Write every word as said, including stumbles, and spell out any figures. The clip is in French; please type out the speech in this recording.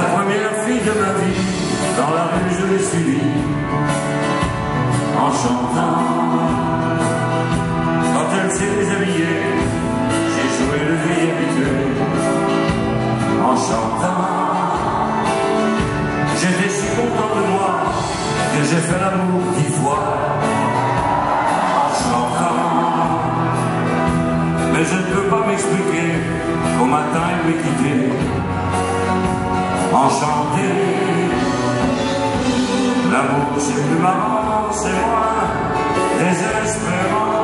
La première fille de ma vie, dans la rue je l'ai suivie, en chantant. Quand elle s'est déshabillée, j'ai joué le vieil habitué, en chantant. J'étais si content de moi, que j'ai fait l'amour dix fois, en chantant. Mais je ne peux pas m'expliquer qu'au matin il m'ait quitté, enchanté. L'amour c'est plus marrant, c'est moins désespérant.